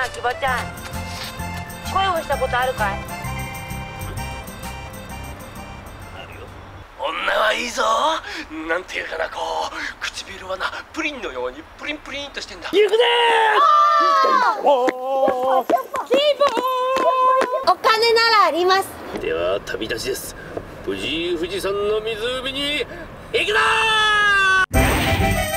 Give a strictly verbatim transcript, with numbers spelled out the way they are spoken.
秋葉ちゃん、恋をしたことあるかい？ あるよ。女はいいぞ。なんていうかな、こう唇はなプリンのようにプリンプリンとしてんだ。行くねー。おお。お金ならあります。 では旅立ちです。無事富士山の湖に行くぞー。